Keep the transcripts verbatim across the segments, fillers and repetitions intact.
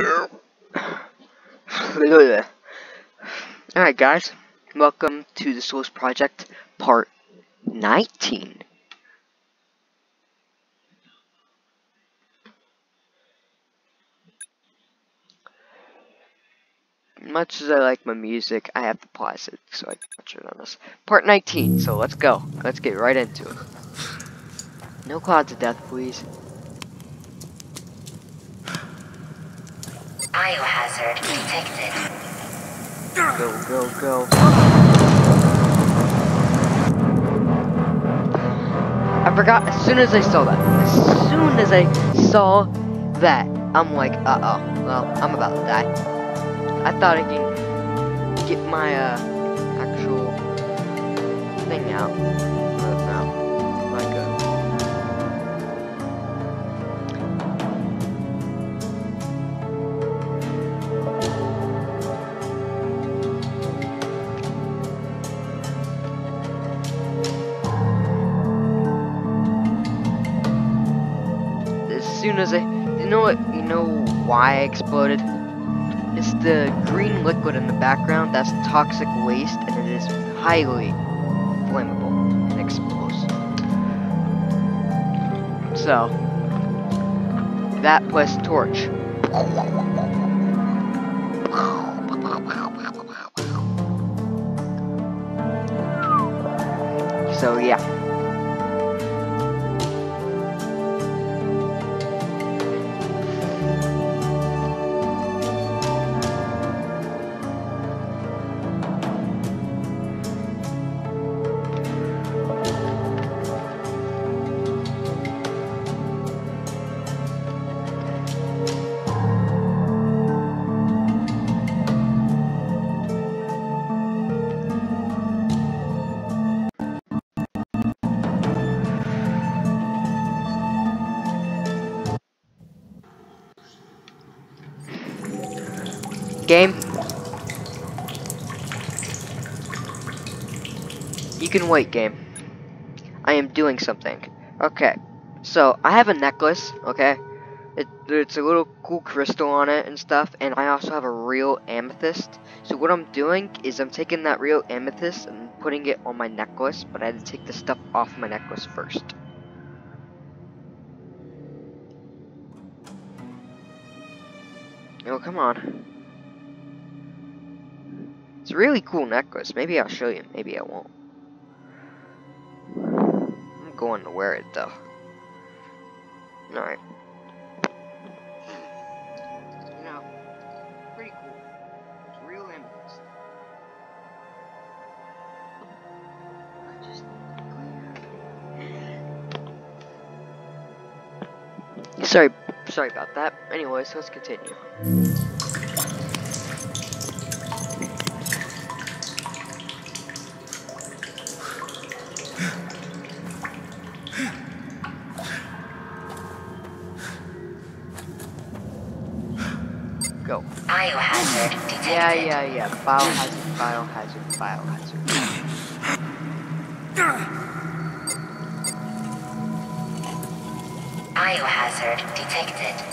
Alright guys, welcome to the Solus Project part nineteen. Much as I like my music, I have to pause it so I can watch it on this. Part nineteen, so let's go. Let's get right into it. No clouds of death, please. Biohazard detected. Go, go, go. I forgot as soon as I saw that. As soon as I saw that, I'm like, uh-oh. Well, I'm about to die. I thought I can get my, uh, actual thing out. But no. Not good. As soon as I, you know what, you know why I exploded? It's the green liquid in the background, that's toxic waste, and it is highly flammable and explosive. So, that plus torch. So yeah. Game. You can wait, game. I am doing something. Okay. So, I have a necklace, okay? It, it's a little cool crystal on it and stuff, and I also have a real amethyst. So what I'm doing is I'm taking that real amethyst and putting it on my necklace, but I had to take the stuff off my necklace first. Oh, come on. It's a really cool necklace. Maybe I'll show you. Maybe I won't. I'm going to wear it, though. Alright. You know, pretty cool. It's real amethyst. I just... Sorry, sorry about that. Anyways, let's continue. Go. Biohazard detected. Yeah, yeah, yeah. Biohazard, biohazard, biohazard. Biohazard detected.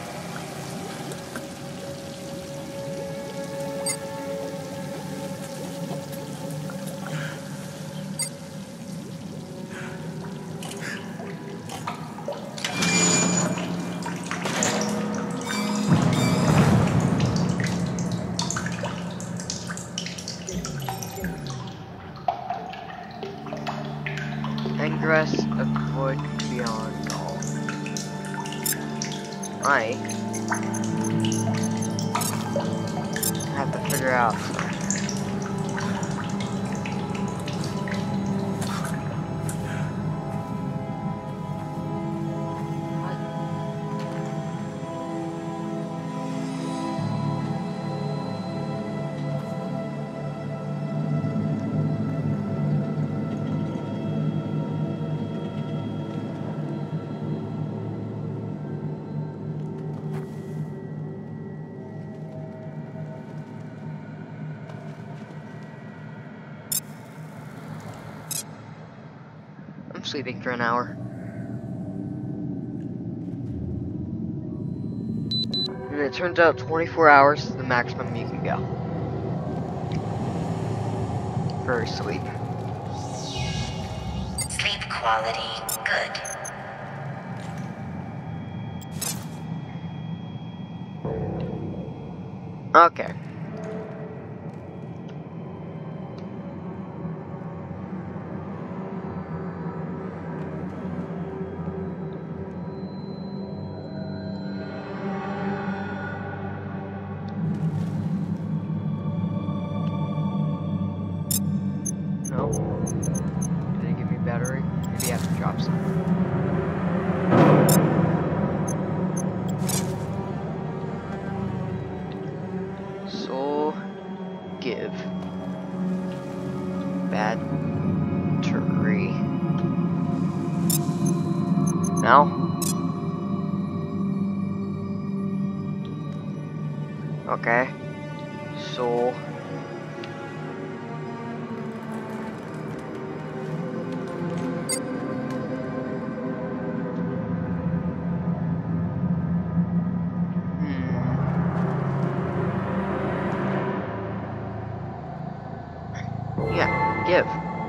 Ingress avoid beyond all. I have to figure out something. I'm sleeping for an hour. And it turns out twenty-four hours is the maximum you can go for sleep. Sleep quality good. Okay. No. Did they give me battery? Maybe I have to drop some. So give battery. Now? Okay. So yeah, give.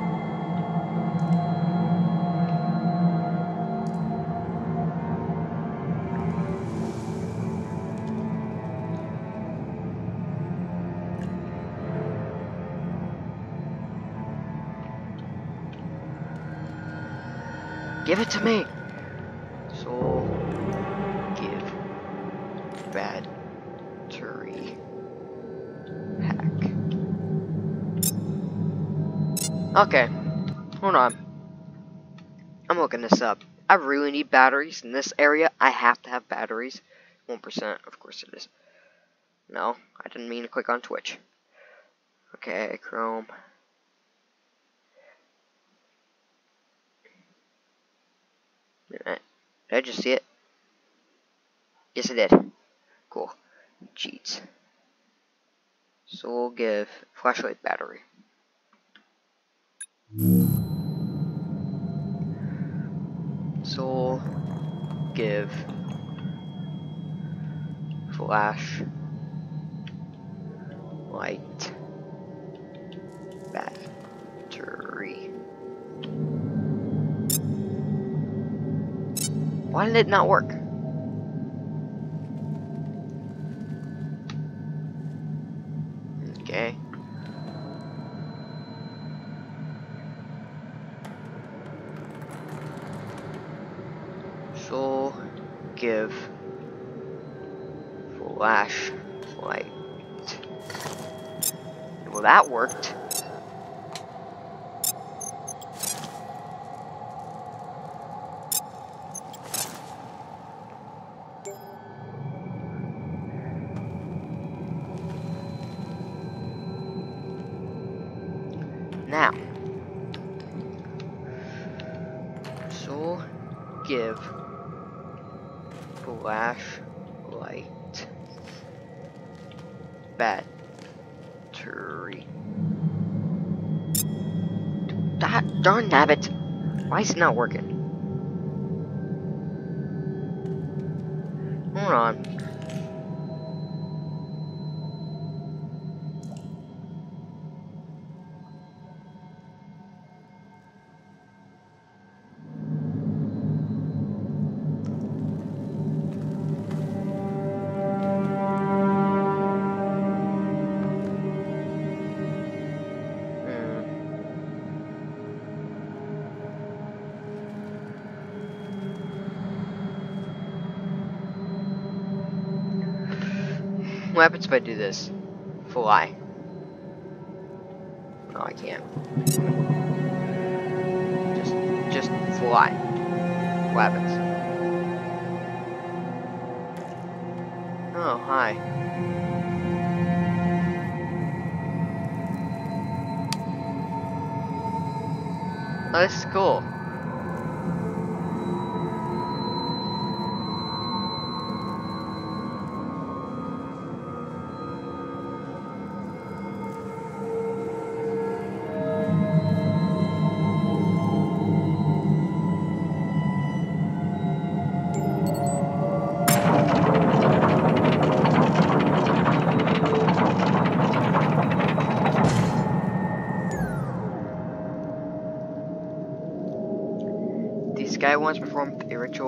Give it to me. So give battery pack. Okay, hold on. I'm looking this up. I really need batteries in this area. I have to have batteries. one percent, of course it is. No, I didn't mean to click on Twitch. Okay, Chrome. Did I, did I just see it? Yes, I did. Cool. Cheats. So we'll give flashlight battery. So we'll give flash light battery. Why did it not work? Okay. So give flash light. Well, that worked. Now, so give flash light battery. That darn nabbit! Why is it not working? Hold on. What happens if I do this? Fly. No, I can't. Just, just fly. What happens? Oh, hi. Oh, this is cool.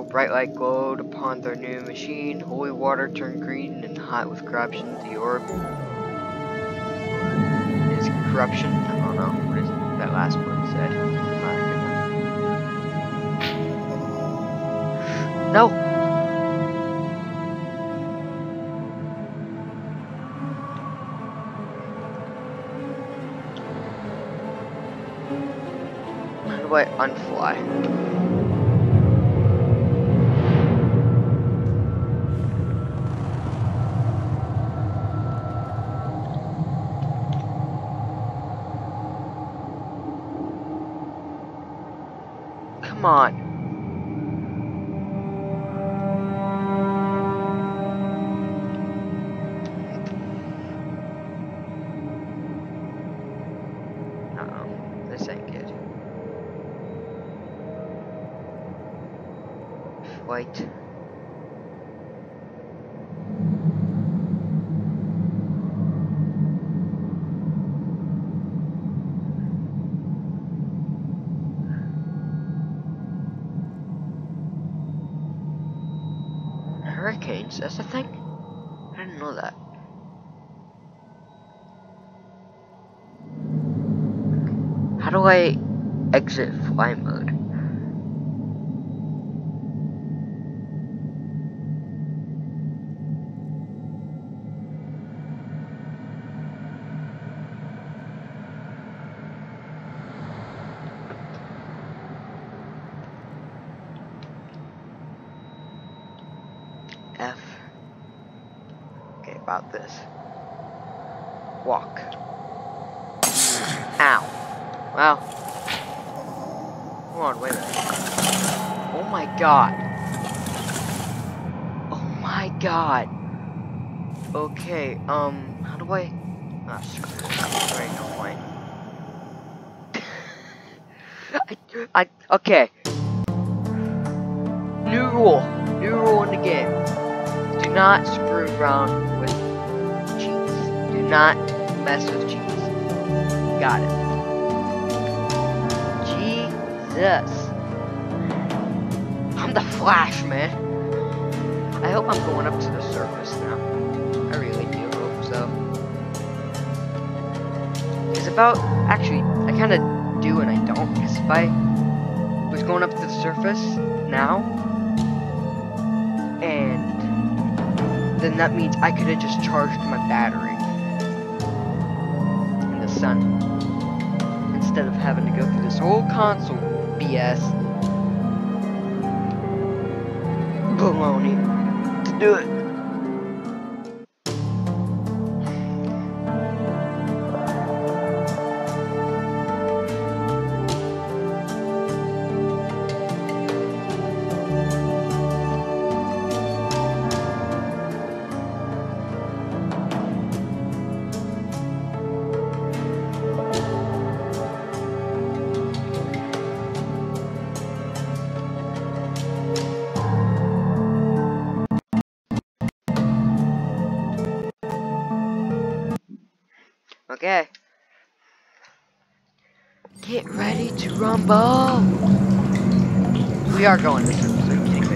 bright light glowed upon their new machine. Holy water turned green and hot with corruption. The orb is corruption. I don't know. What is that last word said? No! How do I unfly? Come on. Uh-oh. This ain't good. Flight. Hurricanes, that's a thing? I didn't know that. How do I exit fly mode? F. Okay, about this. Walk. Ow. Well. Hold on, wait a minute. Oh my god. Oh my god. Okay, um, how do I... Ah, screw it. There ain't no point. I, I, okay. New rule. New rule in the game. Do not screw around with cheats. Do not mess with cheats. Got it. Jesus. I'm the Flash, man. I hope I'm going up to the surface now. I really do hope so. It's about... Actually, I kind of do and I don't. Because if I was going up to the surface now, and then that means I could have just charged my battery in the sun instead of having to go through this whole console B S baloney to do it. Okay. Get ready to rumble. We are going this episode. Are you kidding me?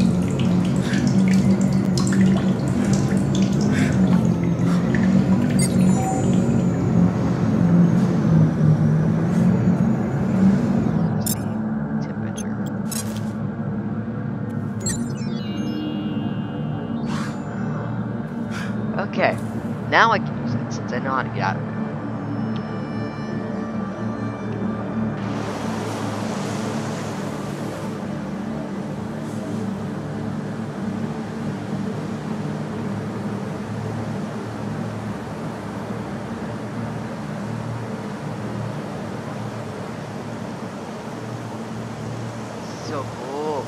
Temperature. Okay. Now I can use it since I know how to get out of it. So cool.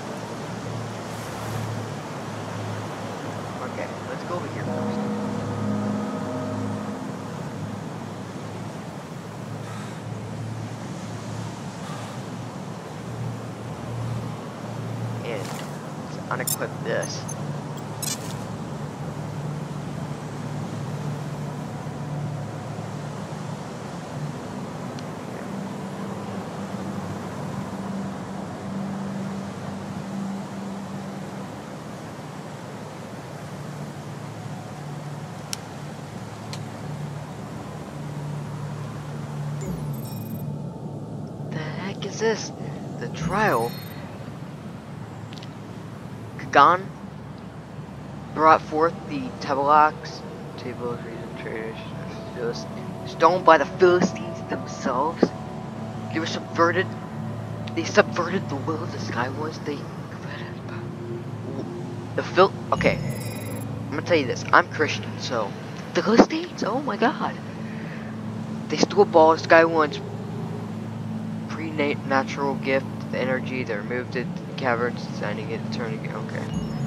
Okay, let's go over here first. And let's unequip this. is this? The trial. Kagan brought forth the tablets, tables, reason, traders, stoned by the Philistines themselves. They were subverted. They subverted the will of the Sky Ones. They, the Phil. Okay, I'm gonna tell you this. I'm Christian, so the Philistines. Oh my God. They stole ball of Sky One's pre-natural gift, the energy. They removed it to the caverns, designing it, turning it. Okay.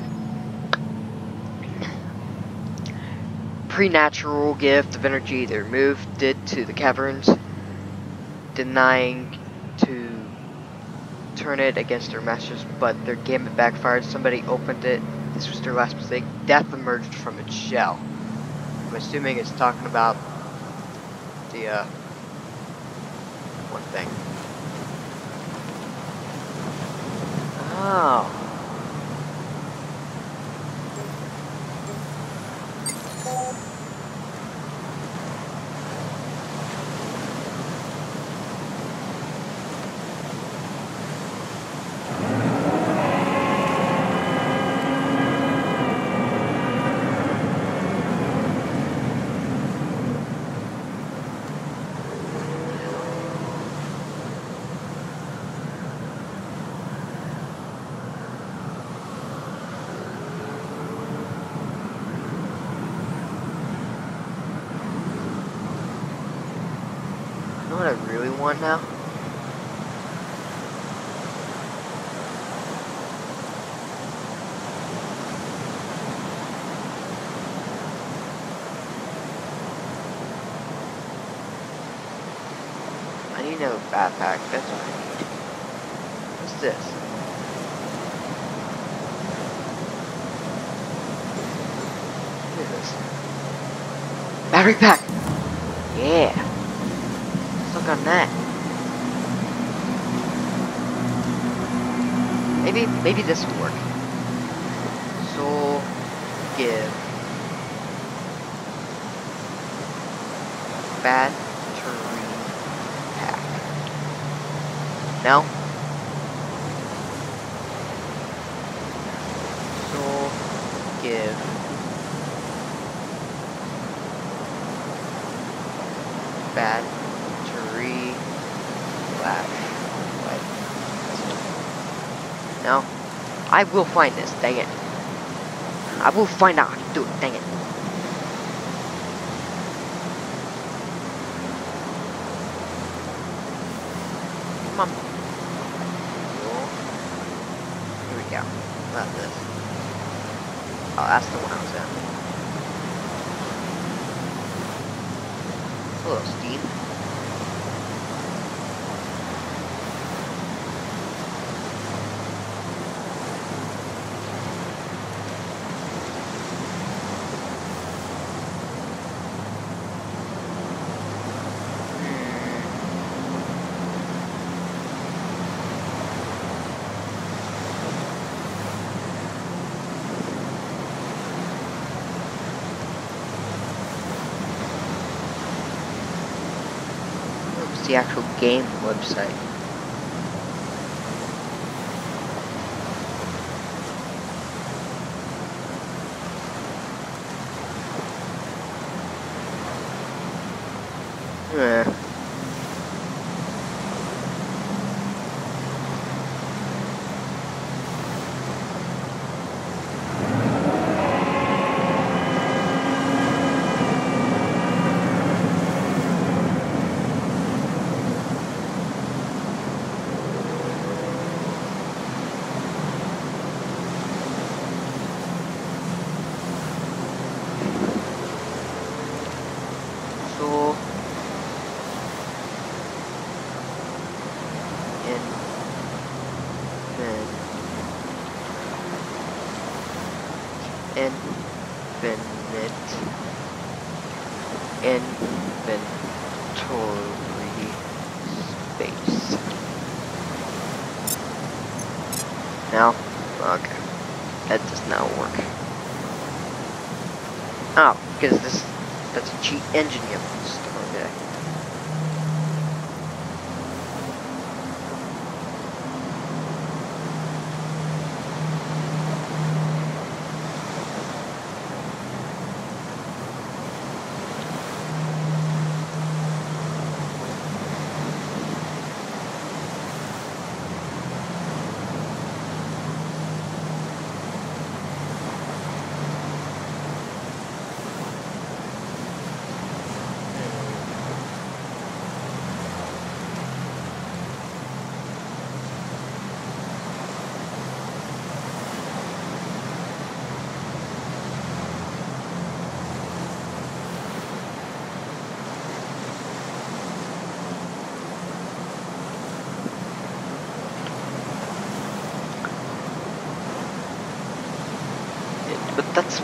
Pre-natural gift of energy. They removed it to the caverns, denying to turn it against their masters, but their gambit backfired. Somebody opened it. This was their last mistake. Death emerged from its shell. I'm assuming it's talking about the uh, one thing. Oh. You know what I really want now? I need a backpack, that's what I need. What's this? What is this? Battery pack! Yeah! Look on that. Maybe, maybe this will work. Soul give battery pack. No. Soul give battery. No, I will find this, dang it. I will find out how to do it, dang it. Come on. Here we go. Not this. Oh, that's the one I was in. Hello, Steve. The actual game website. Yeah. Infinite inventory space. Now? Okay. That does not work. Oh, because this that's a cheat engine you have to install, okay.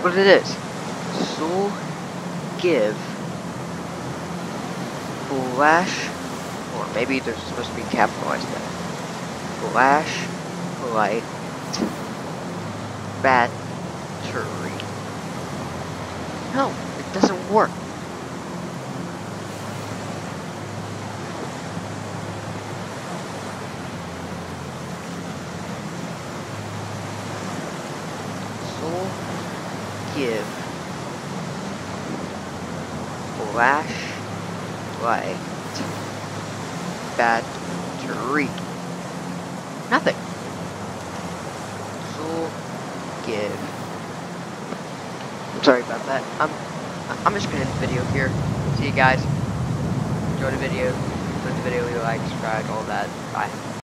what it is. Soul give flash, or maybe there's supposed to be capitalized there. Flash light battery. No, it doesn't work. Soul give flash light battery. Nothing. Soul give. I'm sorry about that. I'm I'm just gonna end the video here. See you guys. Enjoy the video. Enjoy the video. You like, subscribe, all that. Bye.